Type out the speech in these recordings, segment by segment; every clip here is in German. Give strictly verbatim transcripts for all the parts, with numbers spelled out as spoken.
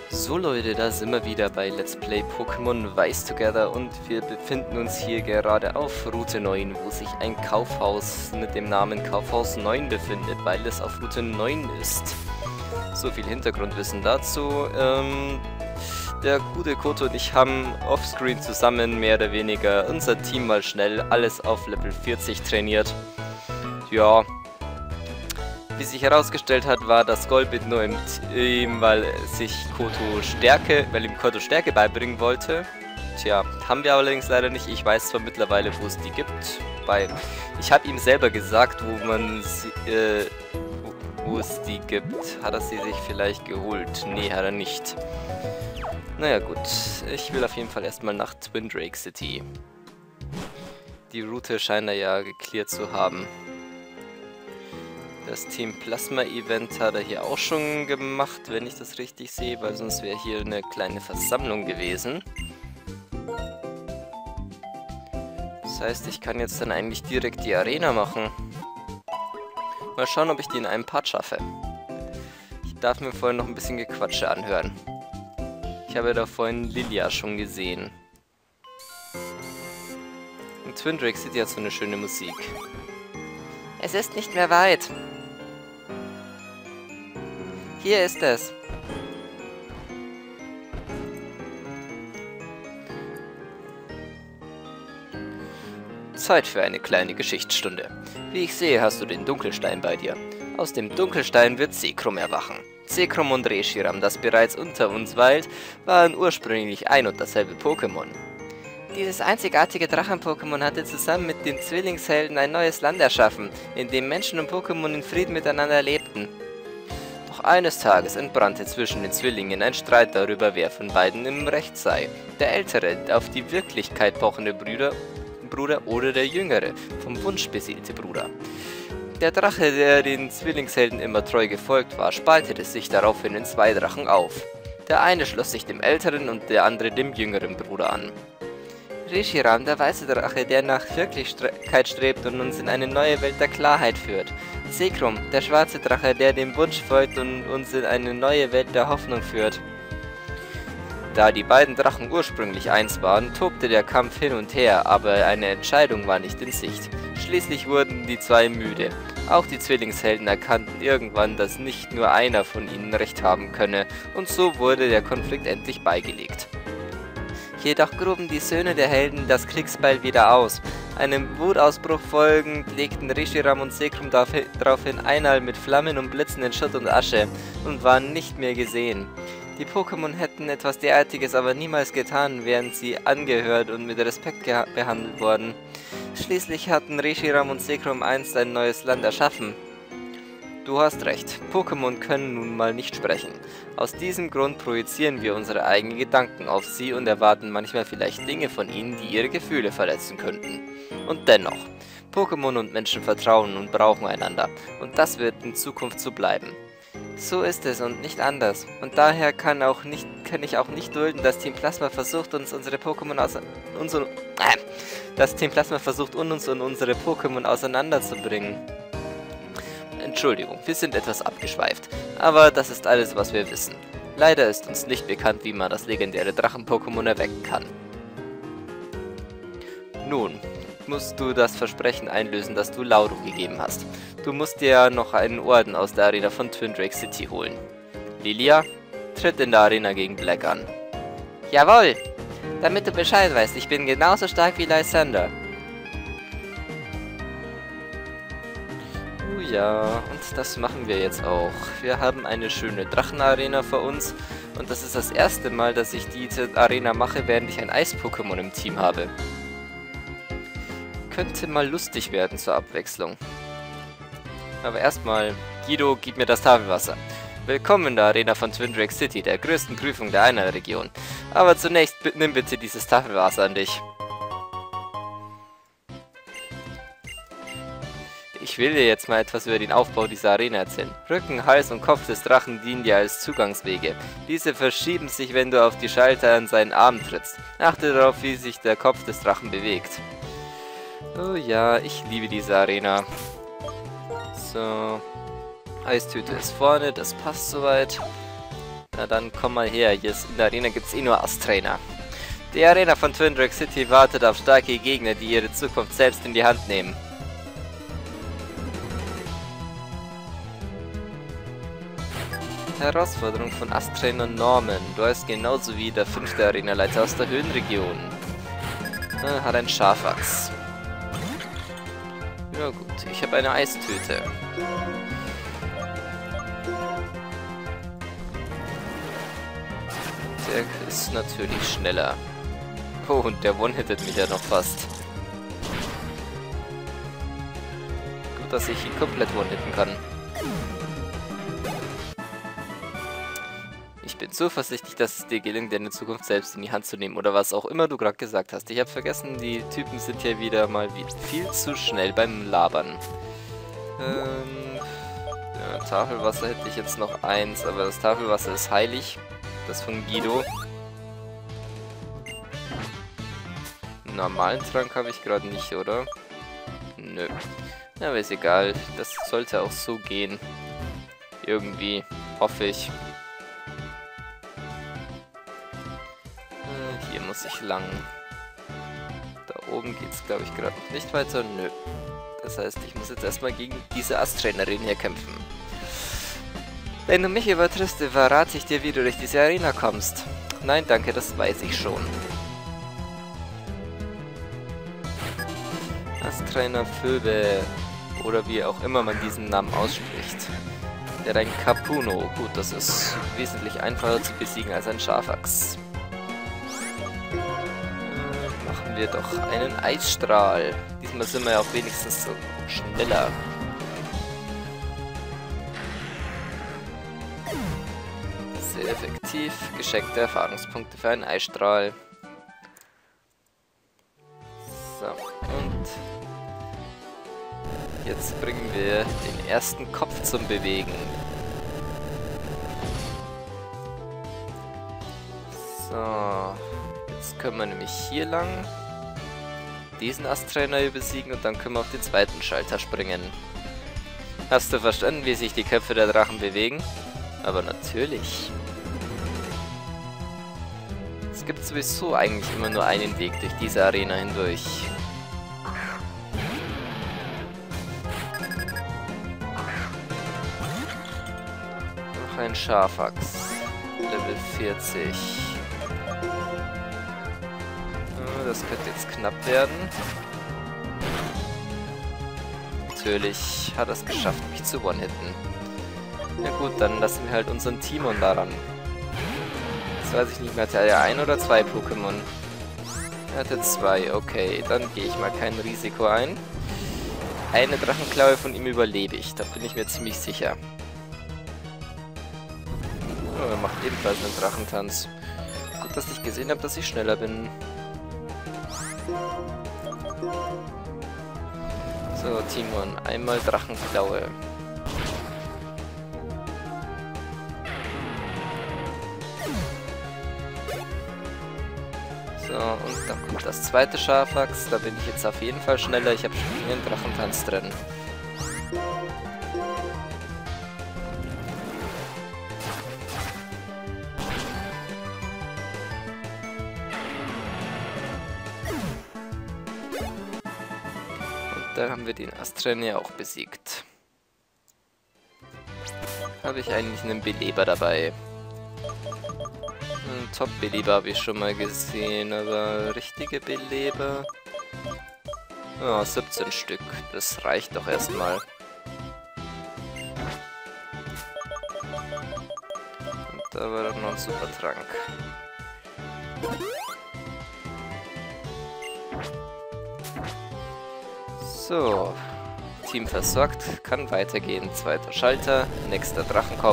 So Leute, da sind wir wieder bei Let's Play Pokémon Weiß Together und wir befinden uns hier gerade auf Route neun, wo sich ein Kaufhaus mit dem Namen Kaufhaus neun befindet, weil es auf Route neun ist. So viel Hintergrundwissen dazu. Ähm, der gute Koto und ich haben offscreen zusammen mehr oder weniger unser Team mal schnell alles auf Level vierzig trainiert. Ja. Wie sich herausgestellt hat, war das Golbit nur im Team, weil sich Koto Stärke, weil ihm Koto Stärke beibringen wollte. Tja, haben wir allerdings leider nicht. Ich weiß zwar mittlerweile, wo es die gibt, weil ich habe ihm selber gesagt, wo man sie, äh, wo, wo es die gibt. Hat er sie sich vielleicht geholt? Nee, hat er nicht. Naja gut, ich will auf jeden Fall erstmal nach Twin Drake City. Die Route scheint er ja geklärt zu haben. Das Team Plasma Event hat er hier auch schon gemacht, wenn ich das richtig sehe, weil sonst wäre hier eine kleine Versammlung gewesen. Das heißt, ich kann jetzt dann eigentlich direkt die Arena machen. Mal schauen, ob ich die in einem Part schaffe. Ich darf mir vorhin noch ein bisschen Gequatsche anhören. Ich habe da vorhin Lilia schon gesehen. In Twin Drake City hat so eine schöne Musik. Es ist nicht mehr weit. Hier ist es. Zeit für eine kleine Geschichtsstunde. Wie ich sehe, hast du den Dunkelstein bei dir. Aus dem Dunkelstein wird Zekrom erwachen. Zekrom und Reshiram, das bereits unter uns weilt, waren ursprünglich ein und dasselbe Pokémon. Dieses einzigartige Drachen-Pokémon hatte zusammen mit den Zwillingshelden ein neues Land erschaffen, in dem Menschen und Pokémon in Frieden miteinander lebten. Doch eines Tages entbrannte zwischen den Zwillingen ein Streit darüber, wer von beiden im Recht sei. Der ältere, auf die Wirklichkeit pochende Bruder, Bruder oder der jüngere, vom Wunsch beseelte Bruder. Der Drache, der den Zwillingshelden immer treu gefolgt war, spaltete sich daraufhin in zwei Drachen auf. Der eine schloss sich dem älteren und der andere dem jüngeren Bruder an. Reshiram, der weiße Drache, der nach Wirklichkeit strebt und uns in eine neue Welt der Klarheit führt. Zekrom, der schwarze Drache, der dem Wunsch folgt und uns in eine neue Welt der Hoffnung führt. Da die beiden Drachen ursprünglich eins waren, tobte der Kampf hin und her, aber eine Entscheidung war nicht in Sicht. Schließlich wurden die zwei müde. Auch die Zwillingshelden erkannten irgendwann, dass nicht nur einer von ihnen Recht haben könne, und so wurde der Konflikt endlich beigelegt. Jedoch gruben die Söhne der Helden das Kriegsbeil wieder aus. Einem Wutausbruch folgend legten Reshiram und Zekrom daraufhin Einhalt mit Flammen und Blitzen in Schutt und Asche und waren nicht mehr gesehen. Die Pokémon hätten etwas derartiges aber niemals getan, wären sie angehört und mit Respekt behandelt worden. Schließlich hatten Reshiram und Zekrom einst ein neues Land erschaffen. Du hast recht, Pokémon können nun mal nicht sprechen. Aus diesem Grund projizieren wir unsere eigenen Gedanken auf sie und erwarten manchmal vielleicht Dinge von ihnen, die ihre Gefühle verletzen könnten. Und dennoch, Pokémon und Menschen vertrauen und brauchen einander. Und das wird in Zukunft so bleiben. So ist es und nicht anders. Und daher kann, auch nicht, kann ich auch nicht dulden, dass Team Plasma versucht, uns unsere Pokémon auseinander... Unsere, äh, dass Team Plasma versucht, uns und unsere Pokémon auseinanderzubringen. Entschuldigung, wir sind etwas abgeschweift, aber das ist alles, was wir wissen. Leider ist uns nicht bekannt, wie man das legendäre Drachen-Pokémon erwecken kann. Nun, musst du das Versprechen einlösen, das du Lauro gegeben hast. Du musst dir noch einen Orden aus der Arena von Twin Drake City holen. Lilia, tritt in der Arena gegen Black an. Jawohl! Damit du Bescheid weißt, ich bin genauso stark wie Lysander. Ja, und das machen wir jetzt auch. Wir haben eine schöne Drachenarena vor uns und das ist das erste Mal, dass ich diese Arena mache, während ich ein Eis-Pokémon im Team habe. Könnte mal lustig werden zur Abwechslung. Aber erstmal, Guido, gib mir das Tafelwasser. Willkommen in der Arena von Twin Drake City, der größten Prüfung der Einheilregion. Aber zunächst nimm bitte dieses Tafelwasser an dich. Ich will dir jetzt mal etwas über den Aufbau dieser Arena erzählen. Rücken, Hals und Kopf des Drachen dienen dir als Zugangswege. Diese verschieben sich, wenn du auf die Schalter an seinen Arm trittst. Achte darauf, wie sich der Kopf des Drachen bewegt. Oh ja, ich liebe diese Arena. So. Eistüte ist vorne, das passt soweit. Na dann komm mal her, hier ist in der Arena gibt es eh nur Ass-Trainer. Die Arena von Twin Drake City wartet auf starke Gegner, die ihre Zukunft selbst in die Hand nehmen. Herausforderung von Ass-Trainer Norman. Du heißt genauso wie der fünfte Arenaleiter aus der Höhenregion. Er hat ein Schafachs. Ja gut, ich habe eine Eistüte. Der ist natürlich schneller. Oh, und der one-hittet mich ja noch fast. Gut, dass ich ihn komplett one-hitten kann. Ich bin zuversichtlich, dass es dir gelingt, deine Zukunft selbst in die Hand zu nehmen. Oder was auch immer du gerade gesagt hast. Ich habe vergessen, die Typen sind hier wieder mal viel zu schnell beim Labern. Ähm, ja, Tafelwasser hätte ich jetzt noch eins, aber das Tafelwasser ist heilig. Das von Guido. Einen normalen Trank habe ich gerade nicht, oder? Nö. Na, aber ist egal. Das sollte auch so gehen. Irgendwie. Hoffe ich. Äh, hier muss ich lang. Da oben geht es, glaube ich, gerade noch nicht weiter. Nö. Das heißt, ich muss jetzt erstmal gegen diese Ass-Trainerin hier kämpfen. Wenn du mich übertriffst, verrate ich dir, wie du durch diese Arena kommst. Nein, danke, das weiß ich schon. Ass-Trainer Phoebe, oder wie auch immer man diesen Namen ausspricht. Der ein Capuno. Gut, das ist wesentlich einfacher zu besiegen als ein Schafachs. Äh, machen wir doch einen Eisstrahl. Diesmal sind wir ja auch wenigstens so schneller. Sehr effektiv. Geschenkte Erfahrungspunkte für einen Eisstrahl. So, und jetzt bringen wir den ersten Kopf zum Bewegen. So, jetzt können wir nämlich hier lang diesen Ass-Trainer hier besiegen und dann können wir auf den zweiten Schalter springen. Hast du verstanden, wie sich die Köpfe der Drachen bewegen? Aber natürlich. Es gibt sowieso eigentlich immer nur einen Weg durch diese Arena hindurch. Noch ein Schafachs. Level vierzig. Das könnte jetzt knapp werden. Natürlich hat er es geschafft, mich zu one-hitten. Na gut, dann lassen wir halt unseren Timon daran. Jetzt weiß ich nicht mehr, hat er ein oder zwei Pokémon? Er hatte zwei, okay, dann gehe ich mal kein Risiko ein. Eine Drachenklaue von ihm überlebe ich, da bin ich mir ziemlich sicher. Oh, er macht ebenfalls einen Drachentanz. Gut, dass ich gesehen habe, dass ich schneller bin. So, Timon, einmal Drachenklaue. So, und dann kommt das zweite Schafachs. Da bin ich jetzt auf jeden Fall schneller. Ich habe schon einen Drachentanz drin. Und da haben wir den Ass-Trainer auch besiegt. Habe ich eigentlich einen Beleber dabei? Einen Top-Beleber habe ich schon mal gesehen, aber richtige Beleber? Ja, siebzehn Stück. Das reicht doch erstmal. Und da war dann noch ein Supertrank. So. Team versorgt, kann weitergehen. Zweiter Schalter, nächster Drachenkopf.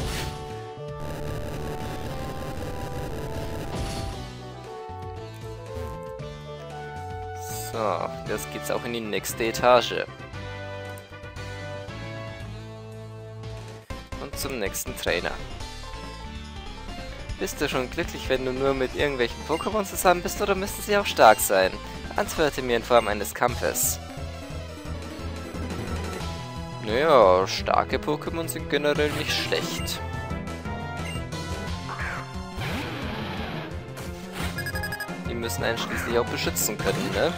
So, jetzt geht's auch in die nächste Etage. Und zum nächsten Trainer. Bist du schon glücklich, wenn du nur mit irgendwelchen Pokémon zusammen bist, oder müssten sie auch stark sein? Antworte mir in Form eines Kampfes. Naja, starke Pokémon sind generell nicht schlecht. müssen einen schließlich auch beschützen können, ne?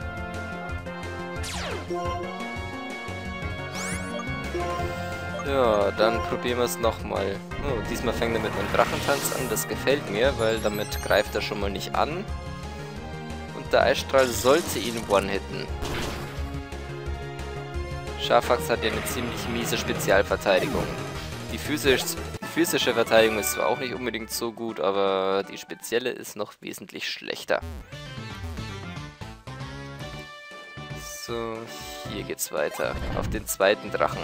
Ja, dann probieren wir es nochmal. Oh, diesmal fängt er mit einem Drachentanz an, das gefällt mir, weil damit greift er schon mal nicht an. Und der Eisstrahl sollte ihn one-hitten. Schafax hat ja eine ziemlich miese Spezialverteidigung. Die physisch, physische Verteidigung ist zwar auch nicht unbedingt so gut, aber die spezielle ist noch wesentlich schlechter. So, hier geht's weiter. Auf den zweiten Drachen.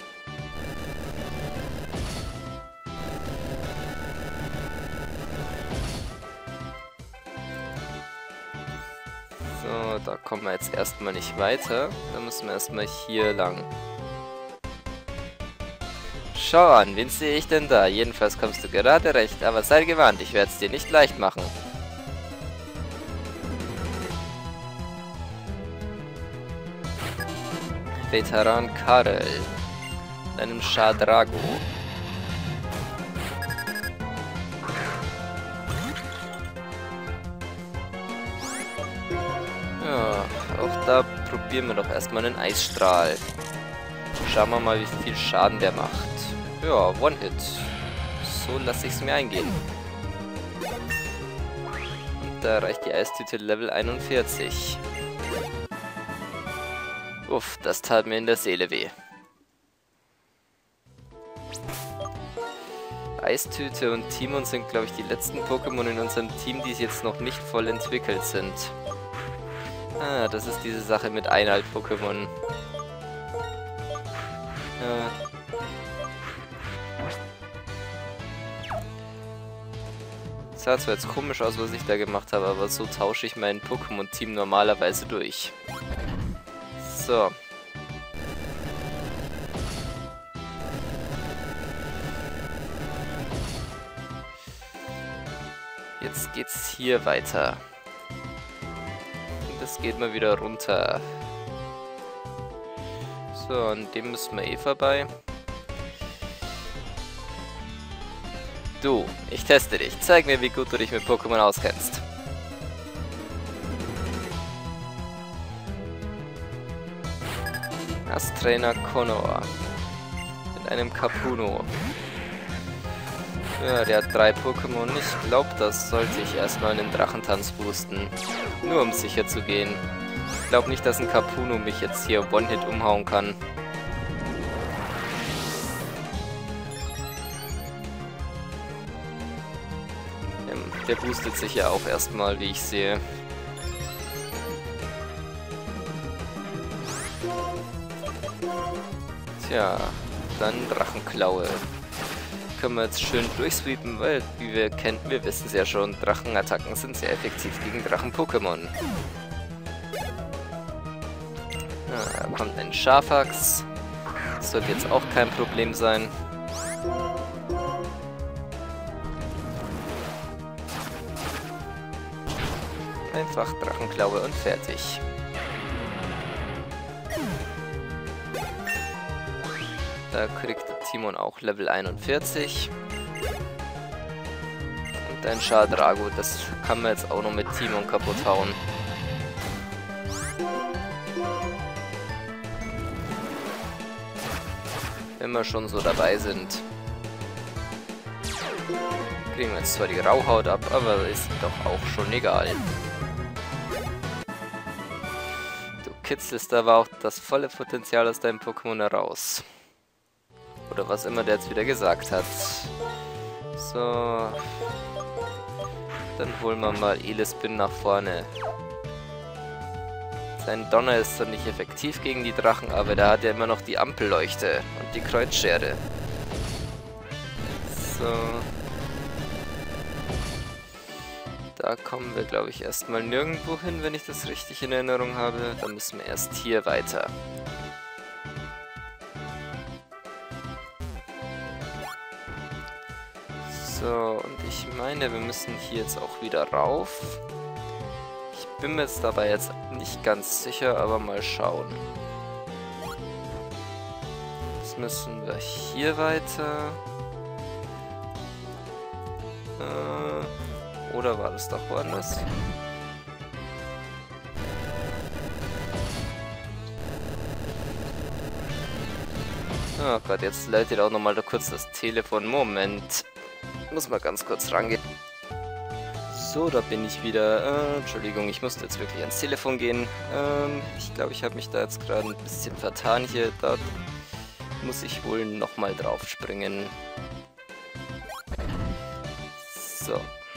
So, da kommen wir jetzt erstmal nicht weiter. Da müssen wir erstmal hier lang. Schau an, wen sehe ich denn da? Jedenfalls kommst du gerade recht, aber sei gewarnt, ich werde es dir nicht leicht machen. Veteran Karel. Mit einem Shadrago. Ja, auch da probieren wir doch erstmal einen Eisstrahl. Schauen wir mal, wie viel Schaden der macht. Ja, One-Hit. So lasse ich es mir eingehen. Und da reicht die Eistüte Level einundvierzig. Uff, das tat mir in der Seele weh. Eistüte und Timon sind, glaube ich, die letzten Pokémon in unserem Team, die jetzt noch nicht voll entwickelt sind. Ah, das ist diese Sache mit Einhalt-Pokémon. Ja. Sah zwar jetzt komisch aus, was ich da gemacht habe, aber so tausche ich mein Pokémon-Team normalerweise durch. So. Jetzt geht's hier weiter. Und das geht mal wieder runter. So, an dem müssen wir eh vorbei. Du, ich teste dich. Zeig mir, wie gut du dich mit Pokémon auskennst. Trainer Connor. Mit einem Kapuno. Ja, der hat drei Pokémon. Ich glaube, das sollte ich erstmal einen Drachentanz boosten. Nur um sicher zu gehen. Ich glaube nicht, dass ein Kapuno mich jetzt hier One-Hit umhauen kann. Der boostet sich ja auch erstmal, wie ich sehe. Tja, dann Drachenklaue. Können wir jetzt schön durchsweepen, weil, wie wir kennen, wir wissen es ja schon, Drachenattacken sind sehr effektiv gegen Drachen-Pokémon. Da kommt ein Schafax. Das sollte jetzt auch kein Problem sein. Einfach Drachenklaue und fertig. Da kriegt Timon auch Level einundvierzig. Und ein Shadrago, das kann man jetzt auch noch mit Timon kaputt hauen. Wenn wir schon so dabei sind. Kriegen wir jetzt zwar die Rauhaut ab, aber ist doch auch schon egal. Du kitzelst aber auch das volle Potenzial aus deinem Pokémon heraus. Oder was immer der jetzt wieder gesagt hat. So. Dann holen wir mal Elespin nach vorne. Sein Donner ist zwar nicht effektiv gegen die Drachen, aber der hat ja immer noch die Ampelleuchte und die Kreuzschere. So. Da kommen wir, glaube ich, erstmal nirgendwo hin, wenn ich das richtig in Erinnerung habe. Da müssen wir erst hier weiter. So, und ich meine, wir müssen hier jetzt auch wieder rauf. Ich bin mir jetzt dabei jetzt nicht ganz sicher, aber mal schauen. Jetzt müssen wir hier weiter. Äh, oder war das doch woanders? Oh Gott, jetzt läutet auch nochmal da kurz das Telefon. Moment. Muss mal ganz kurz rangehen. So, da bin ich wieder. Äh, Entschuldigung, ich musste jetzt wirklich ans Telefon gehen. Ähm, ich glaube, ich habe mich da jetzt gerade ein bisschen vertan hier. Da muss ich wohl nochmal drauf springen. So.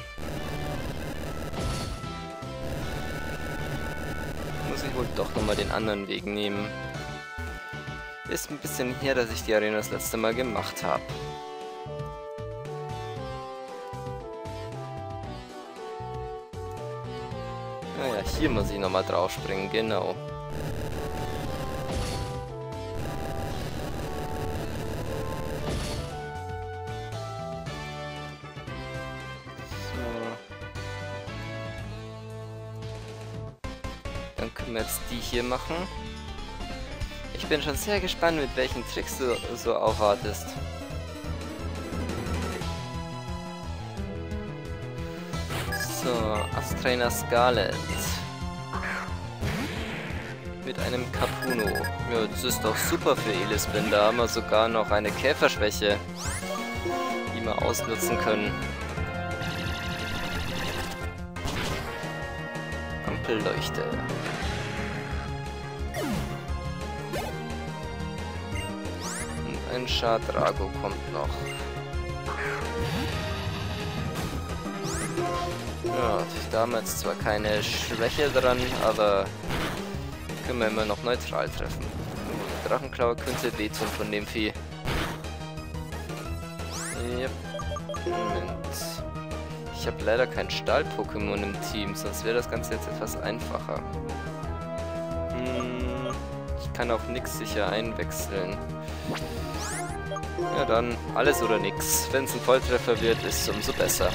Muss ich wohl doch nochmal den anderen Weg nehmen. Ist ein bisschen her, dass ich die Arena das letzte Mal gemacht habe. Naja, hier muss ich nochmal drauf springen, genau. Dann können wir jetzt die hier machen. Ich bin schon sehr gespannt, mit welchen Tricks du so aufwartest. So, Astrainer Scarlet. Mit einem Capuno. Ja, das ist doch super für Elisbin. Da haben wir sogar noch eine Käferschwäche, die wir ausnutzen können. Ampelleuchte. Ein Schadrago kommt noch. Ja, da haben wir jetzt zwar keine Schwäche dran, aber können wir immer noch neutral treffen. Oh, Drachenklaue könnte wehtun von dem Vieh. Yep. Moment. Ich habe leider kein Stahl-Pokémon im Team, sonst wäre das Ganze jetzt etwas einfacher. Hm, ich kann auch nix sicher einwechseln. Ja dann, alles oder nix. Wenn es ein Volltreffer wird, ist es umso besser.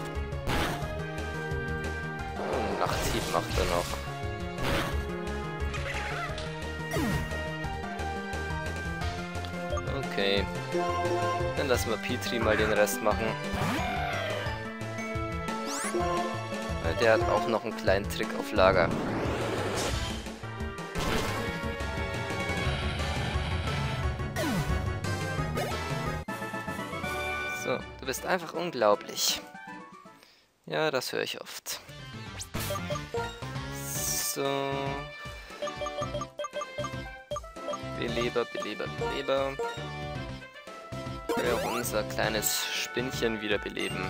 Oh, Nachthieb macht er noch. Okay. Dann lassen wir Petri mal den Rest machen. Weil der hat auch noch einen kleinen Trick auf Lager. So, du bist einfach unglaublich. Ja, das höre ich oft. So. Beleber, Beleber, Beleber. Ich will auch unser kleines Spinnchen wieder beleben.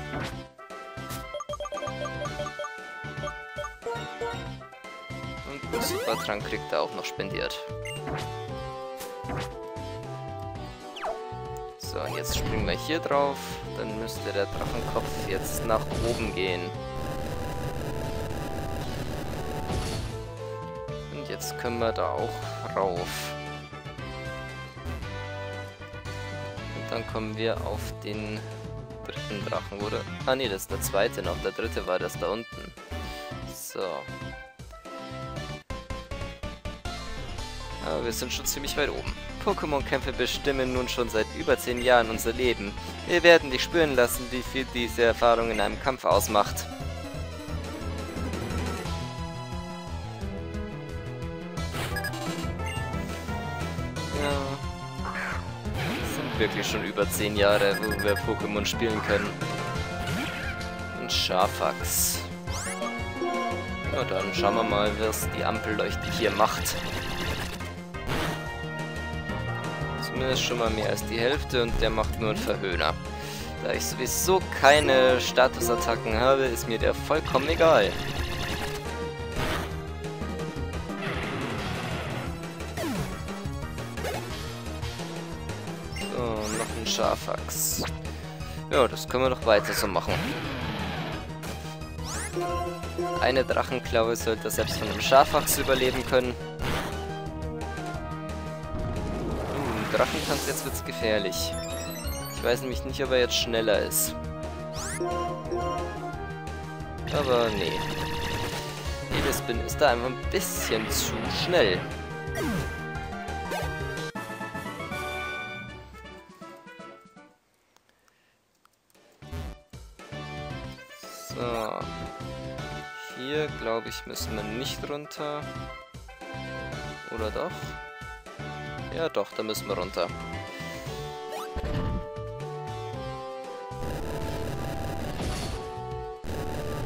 Und einen Supertrank kriegt er auch noch spendiert. So, jetzt springen wir hier drauf. Dann müsste der Drachenkopf jetzt nach oben gehen. Und jetzt können wir da auch rauf. Und dann kommen wir auf den dritten Drachen, oder? Ah ne, das ist der zweite noch. Der dritte war das da unten. So. Aber wir sind schon ziemlich weit oben. Pokémon-Kämpfe bestimmen nun schon seit über zehn Jahren unser Leben. Wir werden dich spüren lassen, wie viel diese Erfahrung in einem Kampf ausmacht. Ja. Das sind wirklich schon über zehn Jahre, wo wir Pokémon spielen können. Und Schafax. Na dann schauen wir mal, was die Ampelleuchte hier macht. Zumindest schon mal mehr als die Hälfte und der macht nur einen Verhöhner. Da ich sowieso keine Statusattacken habe, ist mir der vollkommen egal. So, noch ein Schafax. Ja, das können wir doch weiter so machen. Eine Drachenklaue sollte selbst von einem Schafax überleben können. Drachentanz, jetzt wird's gefährlich. Ich weiß nämlich nicht, ob er jetzt schneller ist. Aber nee. Elisbin ist da einfach ein bisschen zu schnell. So. Hier, glaube ich, müssen wir nicht runter. Oder doch? Ja doch, da müssen wir runter.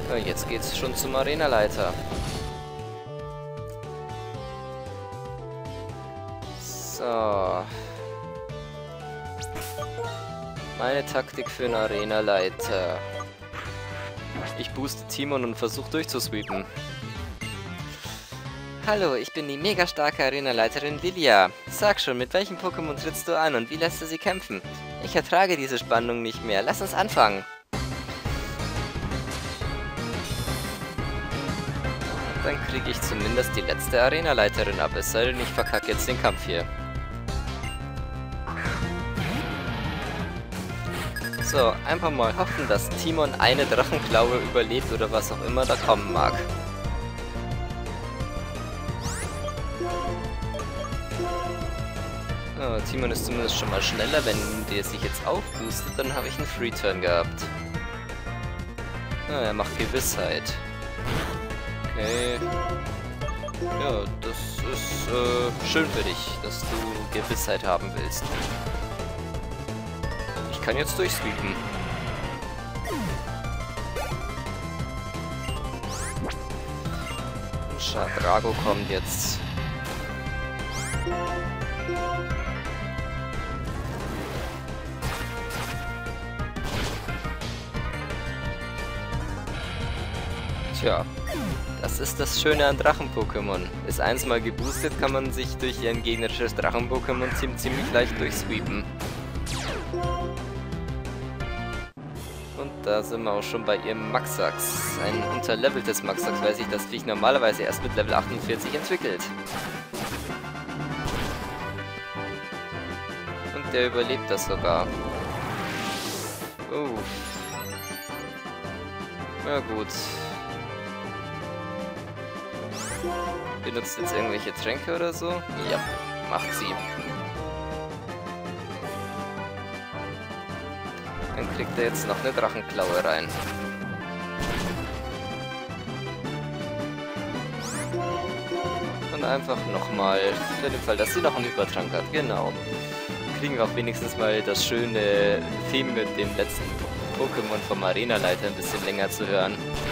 Ja, jetzt geht's schon zum Arenaleiter. So. Meine Taktik für einen Arenaleiter. Ich booste Timon und versuche durchzusweepen. Hallo, ich bin die mega starke Arenaleiterin Lilia. Sag schon, mit welchem Pokémon trittst du an und wie lässt du sie kämpfen? Ich ertrage diese Spannung nicht mehr. Lass uns anfangen. Dann kriege ich zumindest die letzte Arenaleiterin ab, es sei denn, ich verkacke jetzt den Kampf hier. So, einfach mal hoffen, dass Timon eine Drachenklaue überlebt oder was auch immer da kommen mag. Oh, Timon ist zumindest schon mal schneller, wenn der sich jetzt aufboostet, dann habe ich einen Free-Turn gehabt. Ah, er macht Gewissheit. Okay. Ja, das ist äh, schön für dich, dass du Gewissheit haben willst. Ich kann jetzt durchsweepen. Shadrago kommt jetzt. Tja, das ist das Schöne an Drachen-Pokémon. Ist eins mal geboostet, kann man sich durch ein gegnerisches Drachen-Pokémon ziemlich leicht durchsweepen. Und da sind wir auch schon bei ihrem Maxax. Ein unterleveltes Maxax, weil sich das Viech normalerweise erst mit Level achtundvierzig entwickelt. Und der überlebt das sogar. Oh. Na gut. Benutzt jetzt irgendwelche Tränke oder so? Ja, macht sie. Dann kriegt er jetzt noch eine Drachenklaue rein. Und einfach nochmal, für den Fall, dass sie noch einen Übertrank hat. Genau. Kriegen wir auch wenigstens mal das schöne Theme mit dem letzten Pokémon vom Arenaleiter ein bisschen länger zu hören.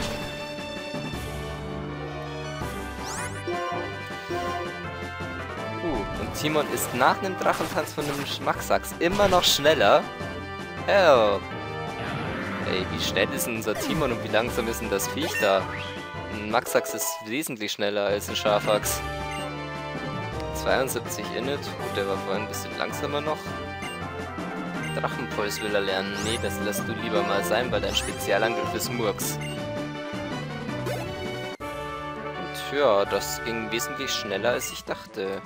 Uh, und Timon ist nach einem Drachentanz von einem Maxax immer noch schneller. Oh. Ey, wie schnell ist denn unser Timon und wie langsam ist denn das Viech da? Ein Maxax ist wesentlich schneller als ein Schafax. zweiundsiebzig Init. Gut, der war vorhin ein bisschen langsamer noch. Drachenpuls will er lernen. Nee, das lässt du lieber mal sein, weil dein Spezialangriff ist Murks. Und ja, das ging wesentlich schneller, als ich dachte.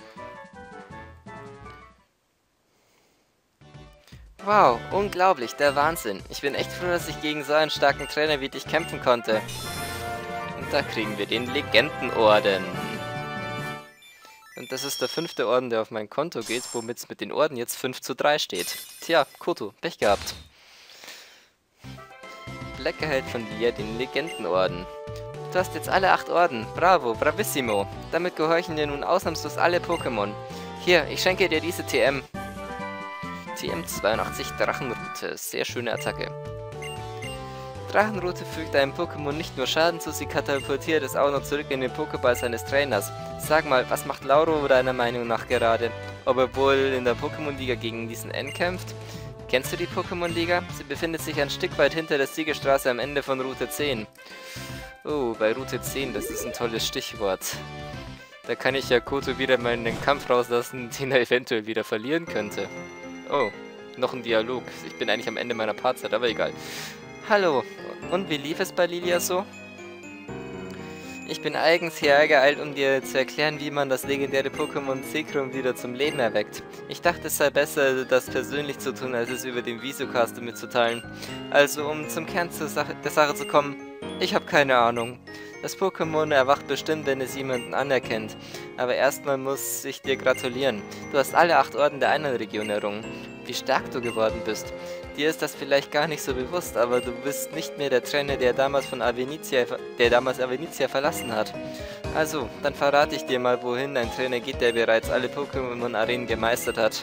Wow, unglaublich, der Wahnsinn. Ich bin echt froh, dass ich gegen so einen starken Trainer wie dich kämpfen konnte. Und da kriegen wir den Legendenorden. Und das ist der fünfte Orden, der auf mein Konto geht, womit es mit den Orden jetzt fünf zu drei steht. Tja, Koto, Pech gehabt. Black erhält von dir den Legendenorden. Du hast jetzt alle acht Orden. Bravo, bravissimo. Damit gehorchen dir nun ausnahmslos alle Pokémon. Hier, ich schenke dir diese T M. T M zweiundachtzig Drachenrute. Sehr schöne Attacke. Drachenrute fügt einem Pokémon nicht nur Schaden zu, sie katapultiert es auch noch zurück in den Pokéball seines Trainers. Sag mal, was macht Lauro deiner Meinung nach gerade? Ob er wohl in der Pokémon-Liga gegen diesen N kämpft? Kennst du die Pokémon-Liga? Sie befindet sich ein Stück weit hinter der Siegerstraße am Ende von Route zehn. Oh, bei Route zehn, das ist ein tolles Stichwort. Da kann ich ja Koto wieder mal in den Kampf rauslassen, den er eventuell wieder verlieren könnte. Oh, noch ein Dialog. Ich bin eigentlich am Ende meiner Partzeit, aber egal. Hallo, und wie lief es bei Lilia so? Ich bin eigens hierher geeilt, um dir zu erklären, wie man das legendäre Pokémon Zekrom wieder zum Leben erweckt. Ich dachte, es sei besser, das persönlich zu tun, als es über den Visucaster mitzuteilen. Also, um zum Kern zur Sache, der Sache zu kommen, ich habe keine Ahnung. Das Pokémon erwacht bestimmt, wenn es jemanden anerkennt. Aber erstmal muss ich dir gratulieren. Du hast alle acht Orden der Einheitsregion errungen. Wie stark du geworden bist. Dir ist das vielleicht gar nicht so bewusst, aber du bist nicht mehr der Trainer, der damals von Avenitia, der damals Avenitia verlassen hat. Also, dann verrate ich dir mal, wohin ein Trainer geht, der bereits alle Pokémon-Arenen gemeistert hat.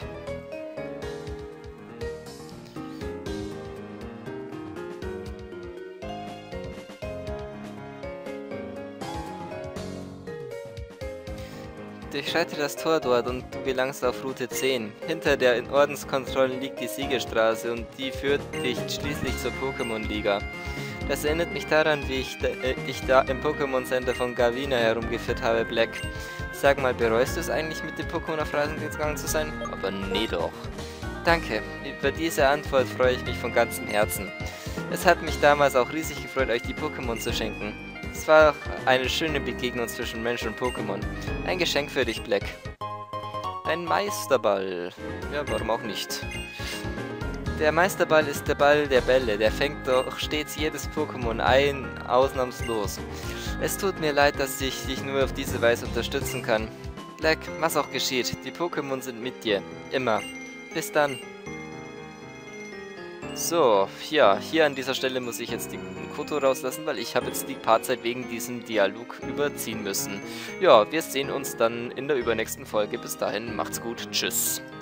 Durchschreite das Tor dort und du gelangst auf Route zehn. Hinter der Ordenskontrolle liegt die Siegestraße und die führt dich schließlich zur Pokémon-Liga. Das erinnert mich daran, wie ich äh, dich da im Pokémon Center von Gavina herumgeführt habe, Black. Sag mal, bereust du es eigentlich, mit dem Pokémon auf Reisen gegangen zu sein? Aber nee doch. Danke, über diese Antwort freue ich mich von ganzem Herzen. Es hat mich damals auch riesig gefreut, euch die Pokémon zu schenken. Es war auch eine schöne Begegnung zwischen Mensch und Pokémon. Ein Geschenk für dich, Black. Ein Meisterball. Ja, warum auch nicht. Der Meisterball ist der Ball der Bälle. Der fängt doch stets jedes Pokémon ein, ausnahmslos. Es tut mir leid, dass ich dich nur auf diese Weise unterstützen kann. Black, was auch geschieht, die Pokémon sind mit dir. Immer. Bis dann. So, ja, hier an dieser Stelle muss ich jetzt die Koto rauslassen, weil ich habe jetzt die Partzeit wegen diesem Dialog überziehen müssen. Ja, wir sehen uns dann in der übernächsten Folge. Bis dahin, macht's gut. Tschüss.